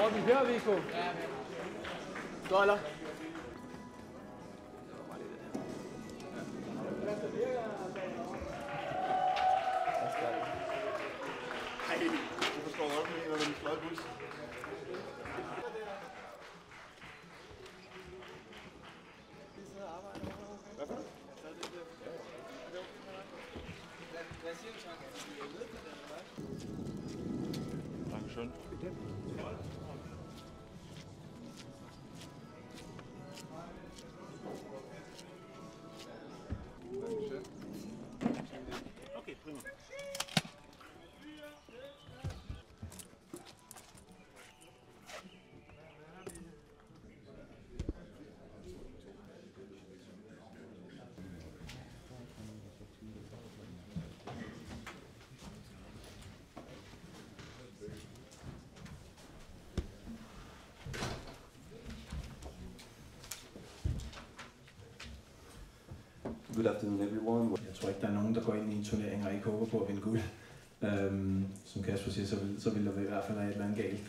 Morten, hører vi på? Dollar. Hej, du forstår nok med en af den fløje bus. Dankeschön. Okay, prima. Good afternoon, everyone. Jeg tror ikke, der er nogen, der går ind i en turnering og ikke håber på at vinde guld. Som Kasper siger, så vil der i hvert fald være et eller andet galt.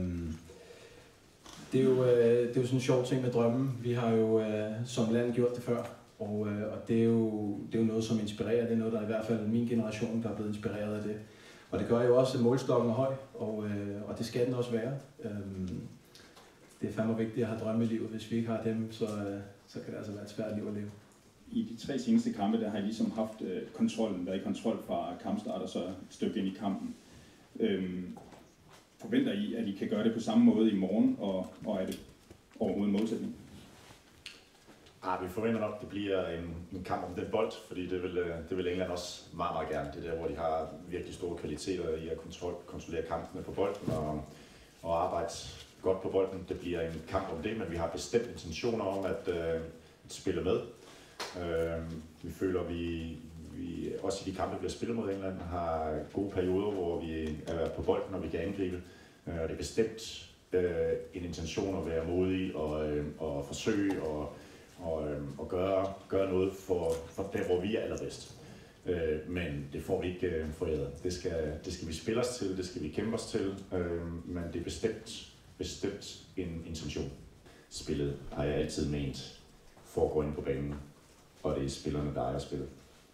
Det er jo sådan en sjov ting med drømmen. Vi har jo som land gjort det før, og det er jo noget, som inspirerer. Det er noget, der i hvert fald min generation, der er blevet inspireret af det. Og det gør jo også, at målstokken er høj, og det skal den også være. Det er fandme vigtigt at have drømme i livet. Hvis vi ikke har dem, så kan det altså være et svært liv at leve. I de 3 seneste kampe, der har I ligesom haft kontrollen, været i kontrol fra kampstart og så et stykke ind i kampen. Forventer I, at I kan gøre det på samme måde i morgen, og er det overhovedet en målsætning? Vi forventer nok, at det bliver en kamp om den bold, fordi det vil England også meget, meget gerne. Det er der, hvor de har virkelig store kvaliteter i at kontrollere kampene på bolden og arbejde godt på bolden. Det bliver en kamp om det, men vi har bestemt intentioner om at spille med. Vi føler, at vi også i de kampe, vi har spillet mod England, har gode perioder, hvor vi er på bolden, og vi kan angribe. Det er bestemt en intention at være modig og forsøge og gøre noget for der, hvor vi er allerbedst. Men det får vi ikke foræret. Det skal vi spille os til, det skal vi kæmpe os til, men det er bestemt en intention. Spillet har jeg altid ment foregår ind på banen, og det er spillerne, der ejer spillet.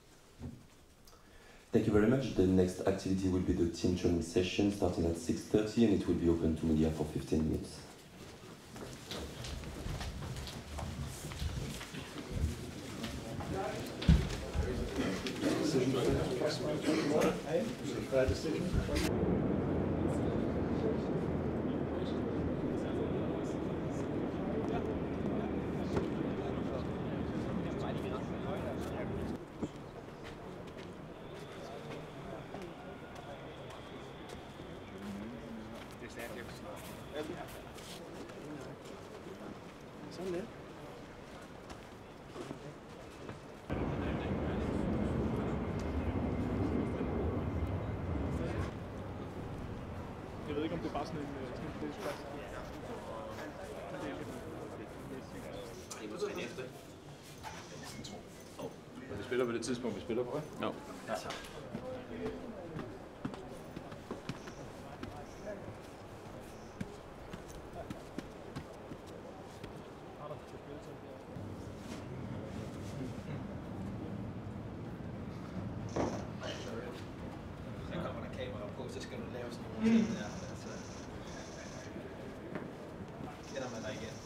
Thank you very much. The next activity will be the team training session starting at 6:30 and it will be open to media for 15 minutes. Sådan lidt. Jeg ved ikke, om det er bare sådan en plads. Vi spiller på det tidspunkt, vi spiller på, ikke? No. Ja, tak. Så skal du lave sådan nogle ting der. Altså, kender man dig igen.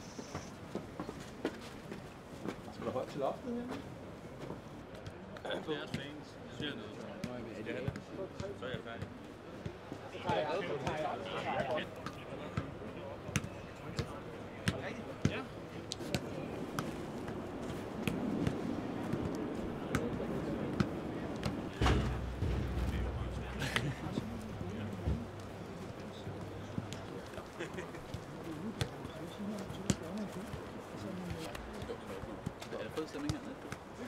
Skal du højt til loftet igen? Det er fans. Jeg siger noget. Så er jeg færdig. Ja. Er der fed stemning hernede?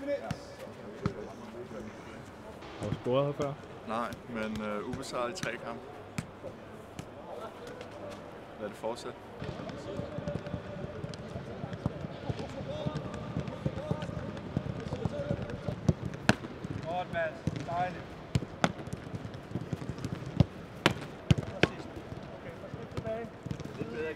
Har du scoret her før? Nej, men ubesejret i 3 kampe. Lad det fortsætte. Godt, Mads. Dejligt. Præcis. Okay, så lidt tilbage. Lidt bedre.